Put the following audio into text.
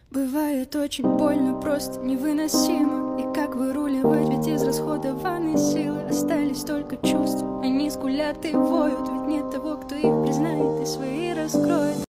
Бывает очень больно, просто невыносимо. И как выруливать, ведь израсходованы силы. Остались только чувства, они скулят и воют. Ведь нет того, кто их признает и свои раскроет.